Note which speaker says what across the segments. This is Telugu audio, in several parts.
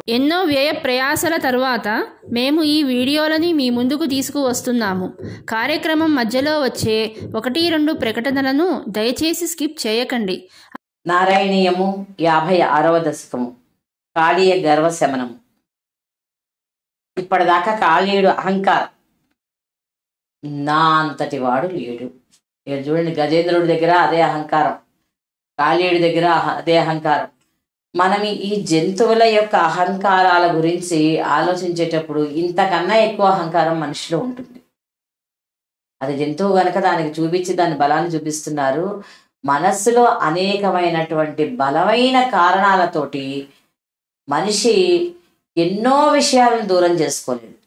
Speaker 1: ఎన్నో వ్యయ ప్రయాసల తరువాత మేము ఈ వీడియోలని మీ ముందుకు తీసుకువస్తున్నాము. కార్యక్రమం మధ్యలో వచ్చే 1-2 ప్రకటనలను దయచేసి స్కిప్ చేయకండి.
Speaker 2: నారాయణీయము 56వ దశకము. కాళీయ గర్వశమనము. ఇప్పటిదాకా కాళీయుడు అహంకారం, నా అంతటి వాడు లేడు. చూడండి, గజేంద్రుడి దగ్గర అదే అహంకారం, కాళీయుడి దగ్గర అదే అహంకారం. మనం ఈ జంతువుల యొక్క అహంకారాల గురించి ఆలోచించేటప్పుడు ఇంతకన్నా ఎక్కువ అహంకారం మనిషిలో ఉంటుంది. అది జంతువు కనుక దానికి చూపించి దాని బలాన్ని చూపిస్తున్నారు. మనస్సులో అనేకమైనటువంటి బలమైన కారణాలతోటి మనిషి ఎన్నో విషయాలను దూరం చేసుకోలేడు.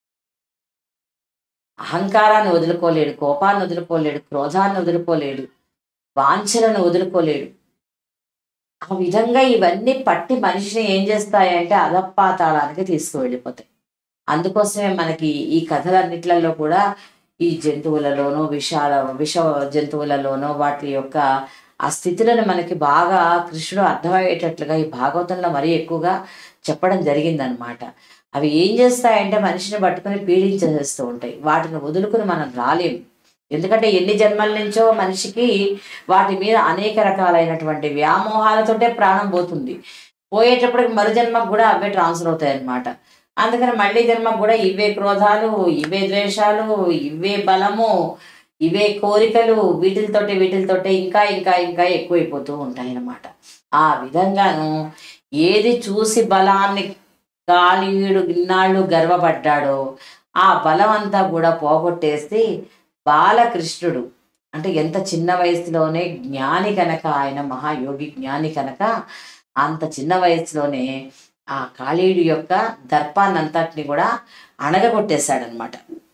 Speaker 2: అహంకారాన్ని వదులుకోలేడు, కోపాన్ని వదులుకోలేడు, క్రోధాన్ని వదులుకోలేడు, వాంఛలను వదులుకోలేడు. ఆ విధంగా ఇవన్నీ పట్టి మనిషిని ఏం చేస్తాయంటే అధపాతాళానికి తీసుకువెళ్ళిపోతాయి. అందుకోసమే మనకి ఈ కథలన్నిట్లలో కూడా ఈ జంతువులలోనో విష జంతువులలోనో వాటి యొక్క ఆ స్థితులను మనకి బాగా కృష్ణుడు అర్థమయ్యేటట్లుగా ఈ భాగవతంలో మరీ ఎక్కువగా చెప్పడం జరిగిందనమాట. అవి ఏం చేస్తాయంటే మనిషిని పట్టుకుని పీడించేస్తూ ఉంటాయి. వాటిని వదులుకుని మనం రాలేము. ఎందుకంటే ఎన్ని జన్మల నుంచో మనిషికి వాటి మీద అనేక రకాలైనటువంటి వ్యామోహాలతోటే ప్రాణం పోతుంది. పోయేటప్పటికి మరు జన్మకు కూడా అవే ట్రాన్స్ఫర్ అవుతాయి అన్నమాట. అందుకని మళ్ళీ జన్మకు కూడా ఇవే క్రోధాలు, ఇవే ద్వేషాలు, ఇవే బలము, ఇవే కోరికలు, వీటితోటే ఇంకా ఇంకా ఇంకా ఎక్కువైపోతూ ఉంటాయి అన్నమాట. ఆ విధంగాను ఏది చూసి బలాన్ని కాళీయుడు ఇన్నాళ్ళు గర్వపడ్డాడో ఆ బలం అంతా కూడా పోగొట్టేసి బాలకృష్ణుడు, అంటే ఎంత చిన్న వయసులోనే జ్ఞాని కనుక, ఆయన మహాయోగి జ్ఞాని కనుక అంత చిన్న వయసులోనే ఆ కాళీయుడి యొక్క దర్పాన్నంతటిని కూడా అణగగొట్టేశాడనమాట.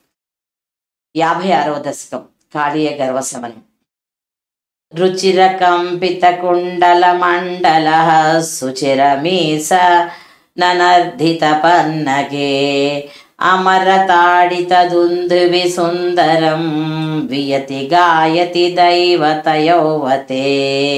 Speaker 2: 56వ దశకం. కాళీయ గర్వశమనం. రుచిర కంపిత కుండల మండల సుచిరమీస ననర్ధిత పన్నగే అమరతాడిత దుందువి సుందరం వియతి గాయతి దైవతయౌవతే.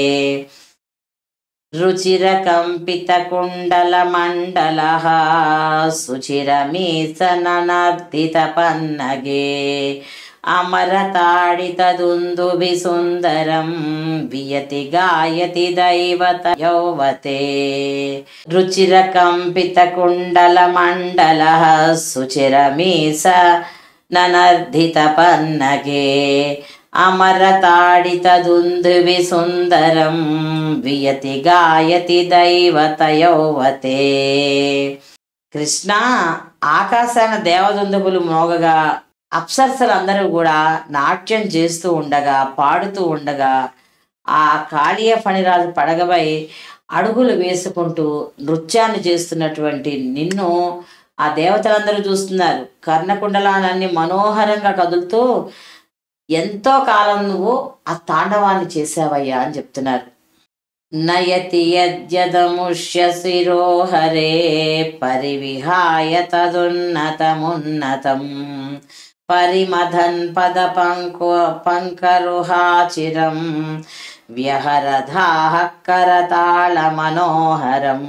Speaker 2: రుచిర కంపిత కుండల మండల సుచిరమీస ననర్ధిత పన్నగే అమరతాడిత దుందుభి సుందరం వియతి గాయతి దైవతయౌవతే. రుచిర కంపిత కుండల మండల సుచిరమీస ననర్ధిత పన్నగే అమరతాడిత దుందుభి సుందరం వియతి గాయతి దైవతయౌవతే. కృష్ణ, ఆకాశాన దేవదుందుబులు మోగగా అప్సరసలందరూ కూడా నాట్యం చేస్తూ ఉండగా, పాడుతూ ఉండగా ఆ కాళీయ ఫణిరాజు పడగపై అడుగులు వేసుకుంటూ నృత్యాన్ని చేస్తున్నటువంటి నిన్ను ఆ దేవతలందరూ చూస్తున్నారు. కర్ణకుండలాలన్నీ మనోహరంగా కదులుతూ ఎంతో కాలం నువ్వు ఆ తాండవాన్ని చేసావయ్యా అని చెప్తున్నారు. నయతి యద్యదముష్య శిరోహరే పరివిహాయ తదున్నతమున్నతం పరిమధన్ పద పంకరుహాచిరం వ్యహరధాః కరతాళ మనోహరం.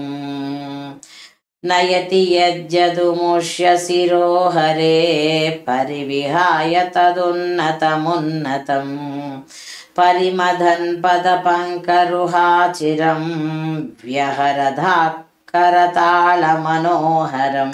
Speaker 2: నయతి యద్యదుముష్య శిరోహరే పరివిహాయ తదున్నతమున్నతం పరిమధన్ పద పంకరుహాచిరం వ్యహరధాః కరతాళ మనోహరం.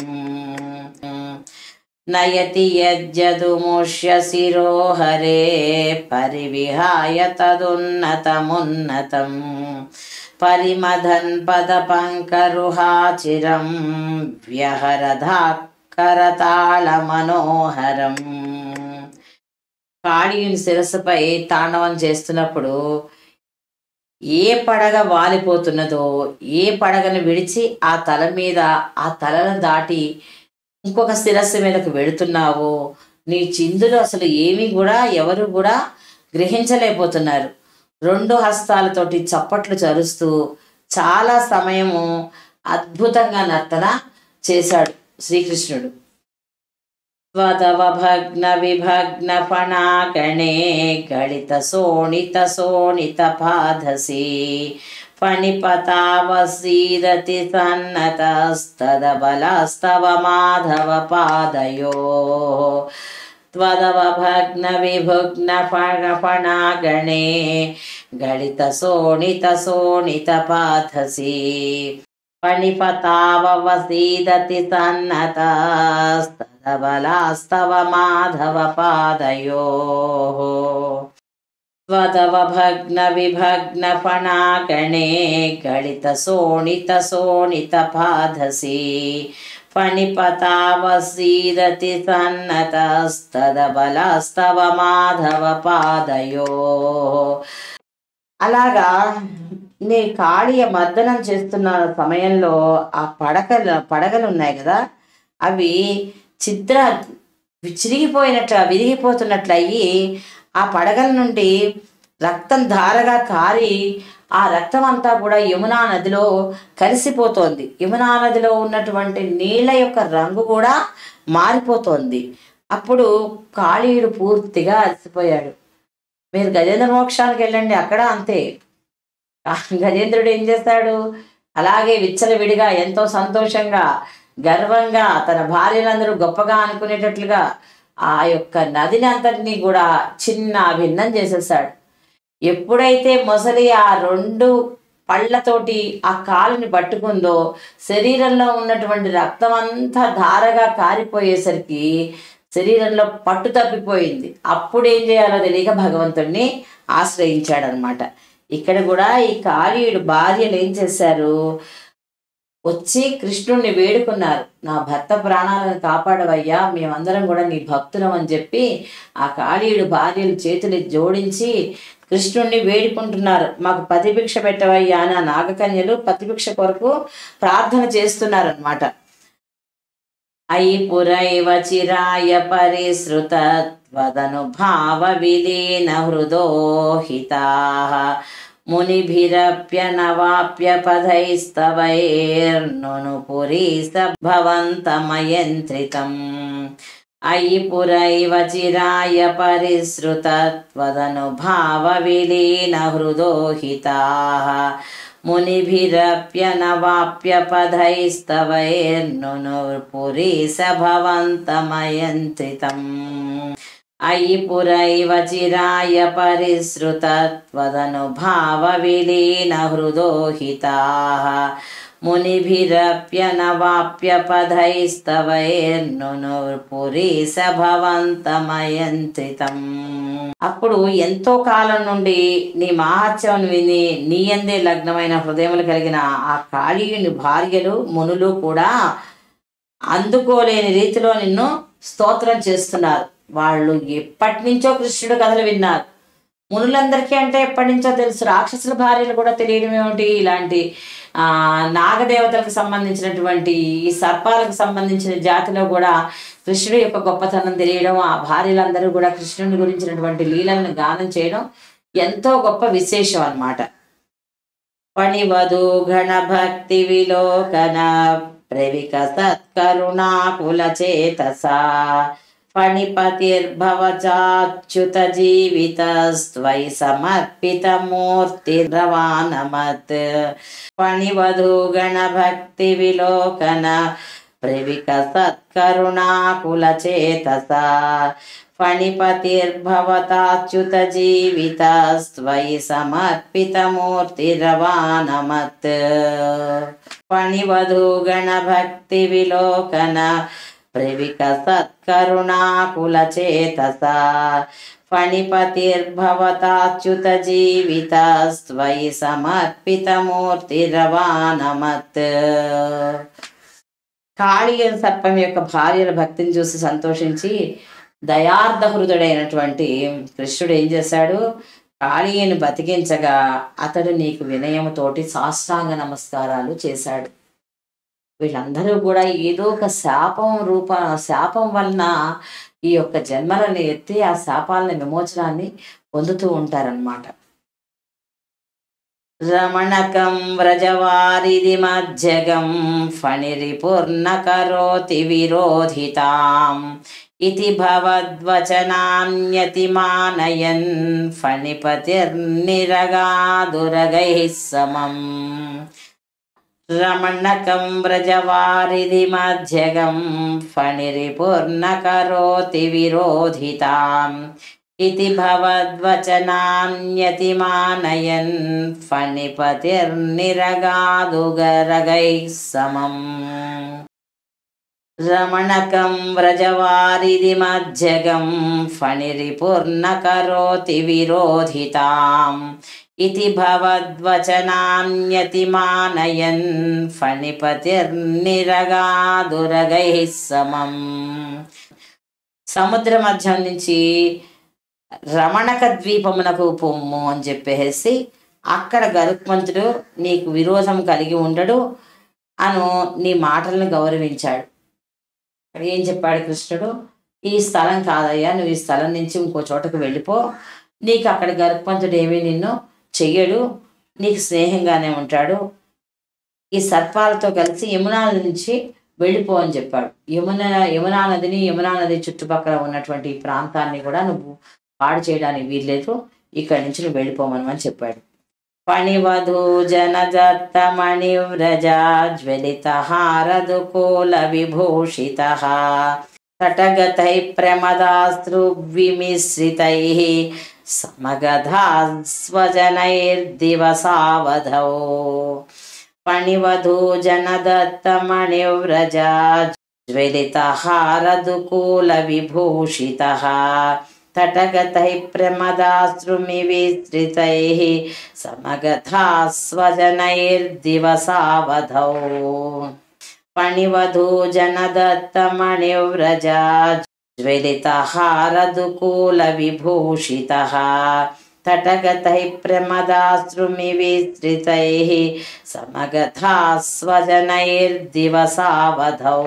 Speaker 2: నయతి యద్యదుముష్య శిరోహరే పరివిహాయ తదున్నతమున్నతం పరిమధన్ పద పంకరుహాచిరం వ్యహరధాః కరతాళ మనోహరం. కాళీయుని శిరస్సుపై తాండవం చేస్తున్నప్పుడు ఏ పడగ వాలిపోతున్నదో, ఏ పడగను విడిచి ఆ తల మీద ఆ తలను దాటి ఇంకొక శిరస్సు మీదకు వెళుతున్నావో నీ చిందులు అసలు ఏమీ కూడా ఎవరు కూడా గ్రహించలేకపోతున్నారు. 2 హస్తాలతోటి చప్పట్లు చరుస్తూ చాలా సమయము అద్భుతంగా నర్తన చేశాడు శ్రీకృష్ణుడు. స్వదవ భగ్న విభగ్న ఫణాగణే గళిత శోణిత పాదసి ఫణిపతావసీదతి సన్నతస్తదబలస్తవ మాధవ పాదయో త్వదవ భగ్న విభుగ్న ఫణాగణే గళిత శోణిత పాథసి ఫణిపతావసీదతి సన్నతస్తదబలస్తవ మాధవ పాదయో త్వదవ భగ్న విభగ్న ఫణాగణే గళిత శోణిత పాదసి ఫణిపతావసీదతి సన్నతస్తదబలస్తవ మాధవ పాదయో. అలాగా నీ కాళీయ మర్దనం చేస్తున్న సమయంలో ఆ పడగలు ఉన్నాయి కదా, అవి విరిగిపోతున్నట్లు అయ్యి ఆ పడగల నుండి రక్తం ధారగా కారి ఆ రక్తం అంతా కూడా యమునా నదిలో కలిసిపోతోంది. యమునా నదిలో ఉన్నటువంటి నీళ్ళ యొక్క రంగు కూడా మారిపోతోంది. అప్పుడు కాళీయుడు పూర్తిగా అలసిపోయాడు. మీరు గజేంద్ర మోక్షానికి వెళ్ళండి, అక్కడ అంతే. గజేంద్రుడు ఏం చేస్తాడు, అలాగే విచ్చలవిడిగా ఎంతో సంతోషంగా గర్వంగా తన భార్యలందరూ గొప్పగా అనుకునేటట్లుగా ఆ యొక్క నదిని అంతటినీ కూడా చిన్న భిన్నం చేసేసాడు. ఎప్పుడైతే మొసలి ఆ 2 పళ్ళతోటి ఆ కాలుని పట్టుకుందో శరీరంలో ఉన్నటువంటి రక్తం అంతా ధారగా కారిపోయేసరికి శరీరంలో పట్టు తప్పిపోయింది. అప్పుడు ఏం చేయాలో తెలియక భగవంతుడిని ఆశ్రయించాడనమాట. ఇక్కడ కూడా ఈ కాళీయుడు భార్యలు ఏం చేశారు, వచ్చి కృష్ణుణ్ణి వేడుకున్నారు, నా భర్త ప్రాణాలను కాపాడవయ్యా, మేమందరం కూడా నీ భక్తులం అని చెప్పి ఆ కాళీయుడు భార్యలు చేతులు జోడించి కృష్ణుణ్ణి వేడుకుంటున్నారు. మాకు పతిభిక్ష పెట్టవయ్యా అని ఆ నాగకన్యలు పతిభిక్ష కొరకు ప్రార్థన చేస్తున్నారనమాట. అయి పురైవ చిరాయ పరిశ్రుత త్వదనుభావ విలీన హృదోహితా మునిభిరప్యనవాప్య పదైస్తవైర్నును పురీస భవంతమయంత్రితం. అయి పురైవ చిరాయ పరిశ్రుత త్వదనుభావ విలీన హృదోహితా మునిభిరప్యనవాప్య పదైస్తవైర్నును పురీస భవంతమయంత్రితం. అయి పురైవ చిరాయ పరిశ్రుత త్వదనుభావ విలీన హృదోహితా మునిభిరప్యనవాప్య పదైస్తవైర్నును పురీస భవంతమయంత్రితం. అప్పుడు ఎంతో కాలం నుండి నీ మహాత్యం విని నీ యందే లగ్నమైన హృదయములు కలిగిన ఆ కాళీయుని భార్యలు మునులు కూడా అందుకోలేని రీతిలో నిన్ను స్తోత్రం చేస్తున్నారు. వాళ్ళు ఎప్పటి నుంచో కృష్ణుడు కథలు విన్నారు. మునులందరికీ అంటే ఎప్పటి నుంచో తెలుసు, రాక్షసుల భార్యలు కూడా తెలియడం ఏమిటి, ఇలాంటి నాగదేవతలకు సంబంధించినటువంటి ఈ సర్పాలకు సంబంధించిన జాతిలో కూడా కృష్ణుడి యొక్క గొప్పతనం తెలియడం, ఆ భార్యలందరూ కూడా కృష్ణుని గురించినటువంటి లీలలను గానం చేయడం ఎంతో గొప్ప విశేషం అన్నమాట. పణివధు గణ భక్తి విలోకన ప్రవిక సత్కరుణాకుల చేతసా ఫణిపతిర్భవచాచ్యుత జీవితస్త్వై సమర్పిత మూర్తిర్రవానమత్. ఫణివధు గణ భక్తి విలోకన ప్రవిక సత్కరుణాకుల చేతసా ఫణిపతిర్భవతాచ్యుత జీవితస్త్వై సమర్పిత మూర్తిర్రవానమత్. ఫణివధు గణ భక్తి విలోకన ప్రవిక సత్కరుణాకుల చేతసా ఫణిపతిర్భవతాచ్యుత జీవితస్త్వై సమర్పిత మూర్తిర్రవానమత్. కాళీయ సర్పం యొక్క భార్యల భక్తిని చూసి సంతోషించి దయార్థ హృదయుడైనటువంటి కృష్ణుడు ఏం చేశాడు, కాళీయను బతికించగా అతడు నీకు వినయముతోటి సాష్టాంగ నమస్కారాలు చేశాడు. వీళ్ళందరూ కూడా ఏదో ఒక శాపం వలన ఈ యొక్క జన్మలను ఎత్తి ఆ శాపాలని విమోచనాన్ని పొందుతూ ఉంటారన్నమాట. రమణకం వ్రజవారిది మధ్యగం ఫణిరిపూర్ణ కరోతి విరోధితాం इति भवद्वचनान्यतिमानयन् फणिपतिर्निरगादुरगैः समम् रमणकं व्रजवारिधिमध्यगं फणिरिपुर्न करोति विरोधिताम् इति भवद्वचनान्यतिमानयन् फणिपतिर्निरगादुरगैः समम् रमणकं व्रजवारिधिमध्यगं फणिरिपुर्न करोति विरोधिताम् इति भवद्वचनान्यतिमानयन् फणिपतिर्निरगादुरगैः समम् సముద్ర మధ్యం నుంచి రమణక ద్వీపమునకు పొమ్ము అని చెప్పేసి అక్కడ గరుత్మంతుడు నీకు విరోధం కలిగి ఉండడు అను నీ మాటలను గౌరవించాడు. ఏం చెప్పాడు కృష్ణుడు, ఈ స్థలం కాదయ్యా, నువ్వు ఈ స్థలం నుంచి ఇంకో చోటకు వెళ్ళిపో, నీకు అక్కడ గరుత్మంతుడు ఏమీ నిన్ను చెయ్యడు, నీకు స్నేహంగానే ఉంటాడు, ఈ సర్పాలతో కలిసి యమునా నుంచి వెళ్ళిపో అని చెప్పాడు. యమునా నది చుట్టుపక్కల ఉన్నటువంటి ప్రాంతాన్ని కూడా నువ్వు పాడు చేయడానికి వీల్లేదు, ఇక్కడి నుంచి నువ్వు వెళ్ళిపోమని చెప్పాడు. ఫణివధూ జనదత్తమణివ్రజా జ్వలిత హారదుకూల విభూషిత తటగతై ప్రమదాస్త్రువిమిశ్రితై సమగధా స్వజనైర్దివసావధౌ ఫణివధూ జనదత్తమణివ్రజా జ్వలిత హారదుకూల విభూషిత తటగతై ప్రమదాశ్రుమివిశ్రితై సమగధా స్వజనైర్దివసావధౌ ఫణివధూ జనదత్తమణివ్రజా జ్వలిత హారదుకూల విభూషిత తటగతై ప్రమదాశ్రుమివిశ్రితై సమగధా స్వజనైర్దివసావధౌ.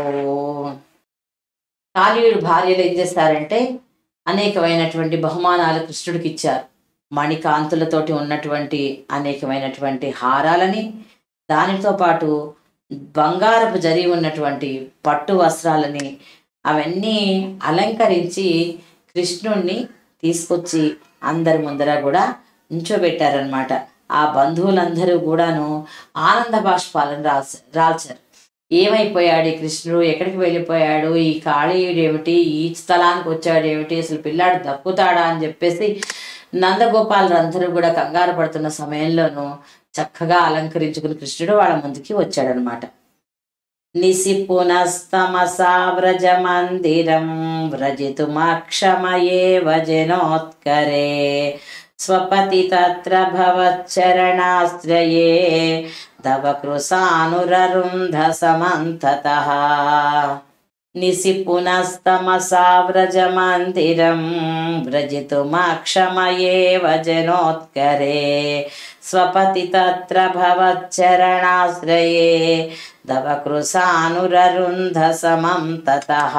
Speaker 2: కాళీయుడు భార్యలు ఏం చేస్తారంటే అనేకమైనటువంటి బహుమానాలు కృష్ణుడికి ఇచ్చారు. మణికాంతులతోటి ఉన్నటువంటి అనేకమైనటువంటి హారాలని, దానితో పాటు బంగారపు జరి ఉన్నటువంటి పట్టు వస్త్రాలని అవన్నీ అలంకరించి కృష్ణుణ్ణి తీసుకొచ్చి అందరి ముందర కూడా నించోబెట్టారనమాట. ఆ బంధువులందరూ కూడాను ఆనంద బాష్పాలను రాల్చారు. ఏమైపోయాడు ఈ కృష్ణుడు, ఎక్కడికి వెళ్ళిపోయాడు, ఈ కాళీయుడు ఏమిటి, ఈ స్థలానికి వచ్చాడు ఏమిటి, అసలు పిల్లాడు దక్కుతాడా అని చెప్పేసి నందగోపాలందరూ కూడా కంగారు పడుతున్న సమయంలోనూ చక్కగా అలంకరించుకుని కృష్ణుడు వాళ్ళ ముందుకి వచ్చాడనమాట. నిసి పునస్తమసా వ్రజ మందిరం వ్రజితుమక్షమయేవ జనోత్కరే స్వపతి తత్ర భవచ్చరణాశ్రయే తవ కృశానురరుంధ సమంతతః. నిసి పునస్తమసా వ్రజ మందిరం వ్రజితుమక్షమయేవ జనోత్కరే స్వపతి తత్ర భవచ్చరణాశ్రయే తవ కృశానురరుంధ సమంతతః.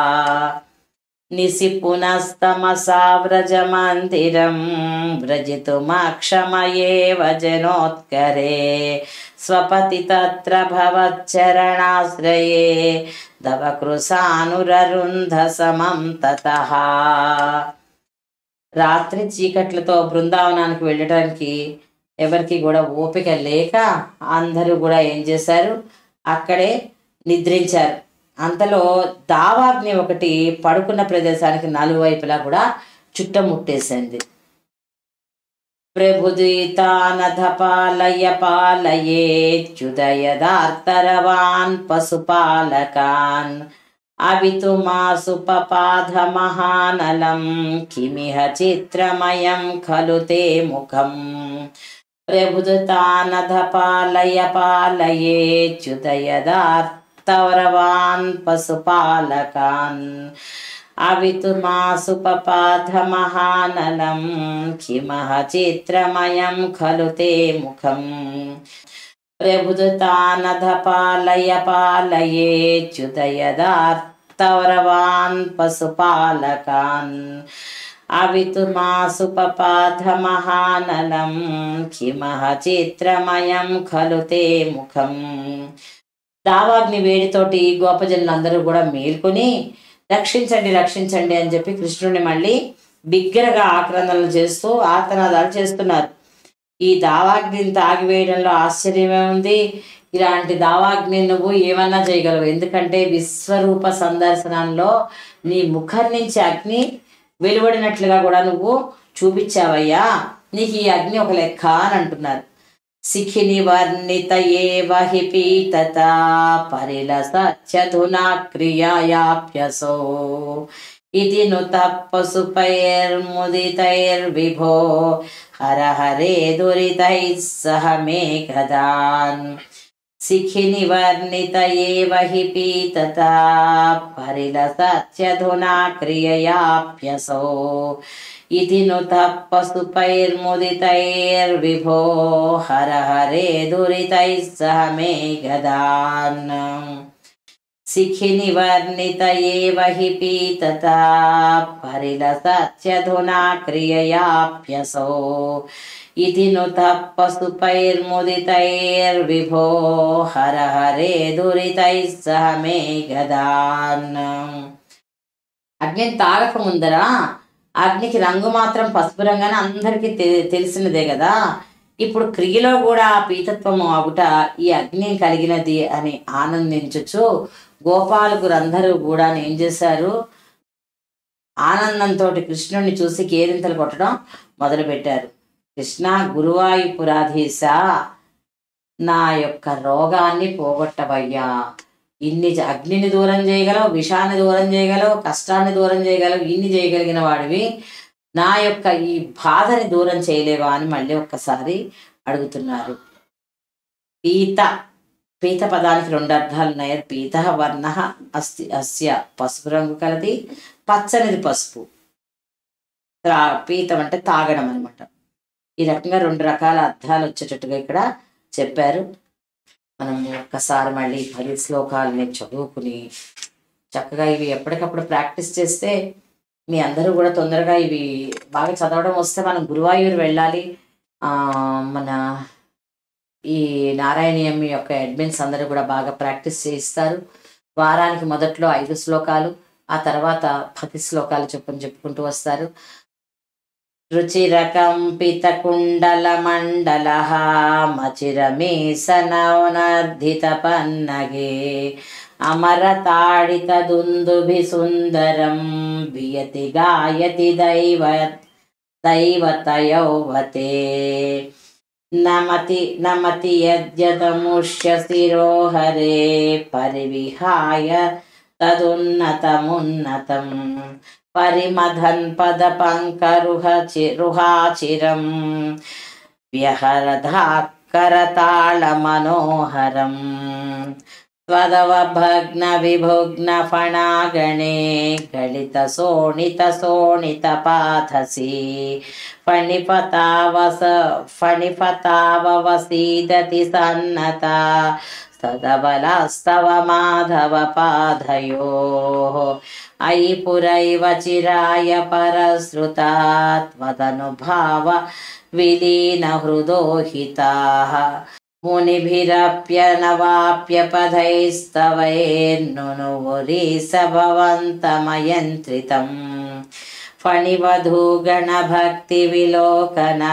Speaker 2: నిసి పునస్తమసా వ్రజ మందిరం వ్రజితుమక్షమయేవ జనోత్కరే స్వపతి తత్ర భవచ్చరణాశ్రయే తవ కృశానురరుంధ సమంతతః. రాత్రి చీకట్లతో బృందావనానికి వెళ్ళడానికి ఎవరికి కూడా ఓపిక లేక అందరూ కూడా ఏం చేశారు, అక్కడే నిద్రించారు. అంతలో దావాగ్ని ఒకటి పడుకున్న ప్రదేశానికి నలువైపులా కూడా చుట్టముట్టేసింది. ప్రభుదీతానధ పాలయ పాలయేత్యుదయదార్తరవాన్ పశుపాలకాన్ అవితుమాసుపపాధ మహానలం కిమిహ చిత్రమయం ఖలు తే ముఖం. ప్రభుదతానధ పాలయ పాలయేత్యుదయదార్తరవాన్ పశుపాలకాన్ అవితుమాసుపపాధ మహానలం కిమః చిత్రమయం ఖలు తే ముఖం. ప్రభుదతానధ పాలయ పాలయేత్యుదయదార్తరవాన్ పశుపాలకాన్ అవితుమాసుపపాధ మహానలం కిమః చిత్రమయం ఖలు తే ముఖం. దావాగ్ని వేడితోటి గోపజనులందరూ కూడా మేల్కొని రక్షించండి రక్షించండి అని చెప్పి కృష్ణుడిని మళ్ళీ బిగ్గరగా ఆక్రందనలు చేస్తూ ఆర్తనాదాలు చేస్తున్నారు. ఈ దావాగ్నిని తాగివేయడంలో ఆశ్చర్యమే ఉంది. ఇలాంటి దావాగ్ని నువ్వు ఏమన్నా చేయగలవు, ఎందుకంటే విశ్వరూప సందర్శనంలో నీ ముఖం నుంచి అగ్ని వెలువడినట్లుగా కూడా నువ్వు చూపించావయ్యా, నీకు ఈ అగ్ని ఒక లెక్క అని అంటున్నారు. శిఖిని వర్ణిత ఏవ హి పీతత పరిలసత్యధునా క్రియాయాప్యసో ఇది ను తపసుపైర్ముదితైర్విభో హర హరే దురితై సహ మే గదాన్. శిఖిని వర్ణిత ఏవ హి పీతత పరిలసత్యధునా క్రియయాప్యసో ఇది ను తపసుపైర్ముదితైర్విభో హర హరే దురితై సహ మే గదాన్. శిఖిని వర్ణిత ఏవ హి పీతత పరిలసత్యధునా క్రియయాప్యసో ఇది ను తపసుపైర్ముదితైర్విభో హర హరే దురితై సహ మే గదాన్. అగ్నిని తాగక ముందర అగ్నికి రంగు మాత్రం పసుపు రంగానే అందరికీ తెలిసినదే కదా. ఇప్పుడు క్రియలో కూడా పీతత్వము ఆగుట ఈ అగ్ని కలిగినది అని ఆనందించచ్చు గోపాలకులందరూ కూడా ఏం చేశారు, ఆనందంతో కృష్ణుడిని చూసి కేరింతలు కొట్టడం మొదలుపెట్టారు. కృష్ణ గురువాయూపురాధీశ, నా యొక్క రోగాన్ని పోగొట్టవయ్యా, ఇన్ని అగ్నిని దూరం చేయగలవు, విషాన్ని దూరం చేయగలవు, కష్టాన్ని దూరం చేయగలవు, ఇన్ని చేయగలిగిన వాడివి, నా యొక్క ఈ బాధని దూరం చేయలేవా అని మళ్ళీ ఒక్కసారి అడుగుతున్నారు. పీత పీత పదానికి 2 అర్థాలు ఉన్నాయి. పీత వర్ణ అస్తి అస్య, పసుపు రంగు కలది, పచ్చనిది పసుపు. పీతం అంటే తాగడం అనమాట. ఈ రకంగా 2 రకాల అర్థాలు వచ్చేటట్టుగా ఇక్కడ చెప్పారు. మనం ఒక్కసారి మళ్ళీ 10 శ్లోకాలని చదువుకుని చక్కగా ఇవి ఎప్పటికప్పుడు ప్రాక్టీస్ చేస్తే మీ అందరూ కూడా తొందరగా ఇవి బాగా చదవడం వస్తే మనం గురువాయూరు వెళ్ళాలి. మన ఈ నారాయణీయం యొక్క అడ్మిన్స్ అందరూ కూడా బాగా ప్రాక్టీస్ చేయిస్తారు. వారానికి మొదట్లో 5 శ్లోకాలు, ఆ తర్వాత 10 శ్లోకాలు చెప్పుకుంటూ వస్తారు. రుచిరకంపిత కుండల మండల మచిరమీసనర్ధిత పన్నగే అమరతాడిత దుందుభి సుందరం వియతి గాయతి దైవతయౌవతే నమతి యద్యతముష్య శిరోహరే పరివిహాయ తదున్నతమున్నతం పరిమధన్ పద పంకరుహాచిరం వ్యహరధాకరతాళ మనోహరం త్వదవభగ్న విభుగ్న ఫణాగణే గళిత శోణిత పాథసి ఫణిపతావవసీదతి సన్నత సదబలస్తవ మాధవ పాదయో అయి పురైవ చిరాయ పరశ్రుతా త్వదనుభావ విలీన హృదోహితా మునిభిరప్యనవాప్య పదైస్తవైర్నునురీస భవంతమయంత్రితం ఫణివధూగణ భక్తి విలోకన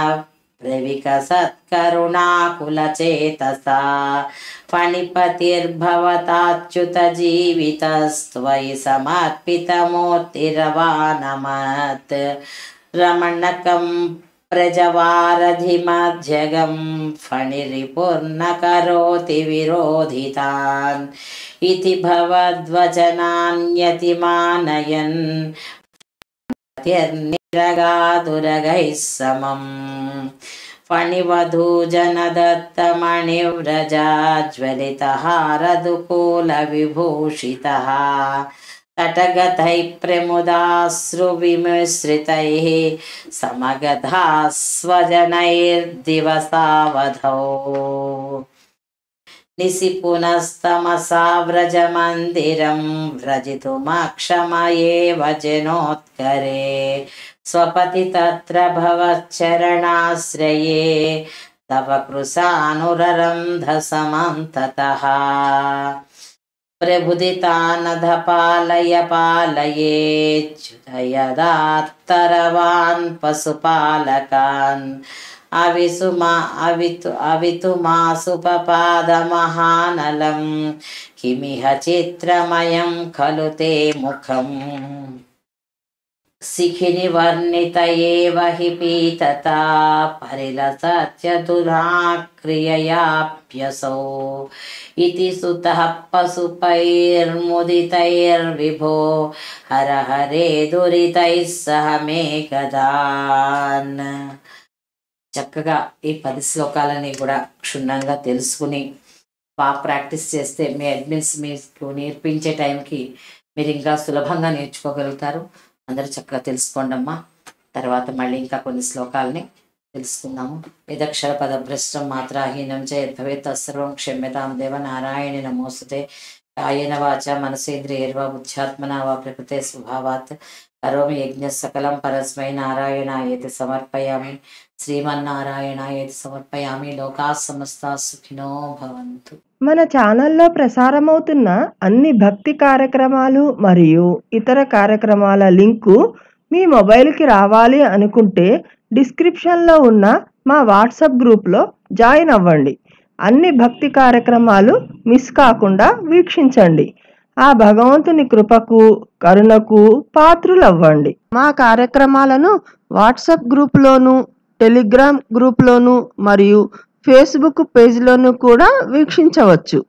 Speaker 2: ప్రవికసత్కరుణాకులచేతసా ఫణిపతిర్భవతాచ్యుత జీవితస్త్వయి సమర్పితమూర్తిరవానమత్ రమణకం ప్రజవారధిమధ్యగం ఫణిరిపూర్ణకరోతి విరోధితాన్ ఇతి భవద్వచనాన్యతిమానయన్ నిర్నిరగాదురగైః సమం ఫణివధూజనదత్తమణివ్రజాజ్వలితహారదుకూల విభూషితః తటగతైః ప్రముదాశ్రువిమిశ్రితైః సమగధాः స్వజనైర్దివసావధౌ నిశి పునస్తమసా వ్రజమందిరం వ్రజితుమక్షమయేవ జనోత్కరే స్వపతి తత్ర భవచ్చరణాశ్రయే తవ కృశానురరంధ సమంతతః प्रबुदितानध पालय पालयेच्युतयदात्तरवान् पशुपालकान् अवितु मासुपपादमहानलं किमिह चित्रमयं खलु ते मुखम् शिखिनि वर्णित एव हि पीतता परिलसत्यदुराक्रिययाप्यसौ इति सुतः पशुपैर्मुदितैर्विभो हर हरे दुरितैः सह मे गदान्. చక్కగా ఈ 10 శ్లోకాలని కూడా క్షుణ్ణంగా తెలుసుకుని బాగా ప్రాక్టీస్ చేస్తే మీ అడ్మిన్స్ మీకు నేర్పించే టైంకి మీరు ఇంకా సులభంగా నేర్చుకోగలుగుతారు. అందరూ చక్కగా తెలుసుకోండి అమ్మా. తర్వాత మళ్ళీ ఇంకా కొన్ని శ్లోకాలని తెలుసుకుందాము. యదక్షర పదభ్రష్టం మాత్రాహీనం చ యద్భవేత్ తత్సర్వం క్షమ్యతాం దేవ నారాయణి నమోస్తుతే. కాయేన వాచ మనసేంద్రియైర్వా బుద్ధ్యాత్మనా వా ప్రకృతే స్వభావాత్ కరోమి యజ్ఞ సకలం పరస్మై నారాయణాయేతి సమర్పయామి. శ్రీమన్నారాయణాయేతి సమర్పయామి. లోకా సమస్తా సుఖినో భవంతు.
Speaker 3: మన ఛానల్లో ప్రసారమవుతున్న అన్ని భక్తి కార్యక్రమాలు మరియు ఇతర కార్యక్రమాల లింకు మీ మొబైల్కి రావాలి అనుకుంటే డిస్క్రిప్షన్లో ఉన్న మా వాట్సాప్ గ్రూప్లో జాయిన్ అవ్వండి. అన్ని భక్తి కార్యక్రమాలు మిస్ కాకుండా వీక్షించండి. ఆ భగవంతుని కృపకు కరుణకు పాత్రులవ్వండి. మా కార్యక్రమాలను వాట్సాప్ గ్రూప్లోను, టెలిగ్రామ్ గ్రూప్లోను మరియు ఫేస్బుక్ పేజ్లోను కూడా వీక్షించవచ్చు.